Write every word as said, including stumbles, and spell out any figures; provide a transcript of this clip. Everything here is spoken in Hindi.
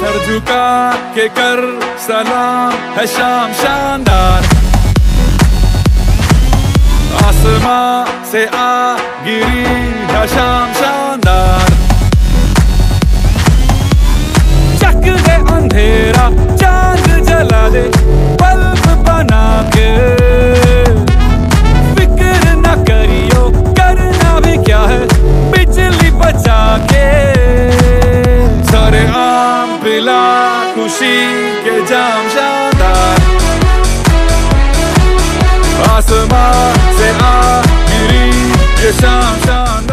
सर झुका के कर सलाम है शाम शानदार, आसमां से आ गिरी है शाम शानदार। चक दे अंधेरा चांद जला दे बल्ब बना के, फिक्र न करियो करना भी क्या है बिजली बचा के। सारे आम पिला खुशी के जाम शानदार, आसमां से आ गिरी ये शाम शानदार।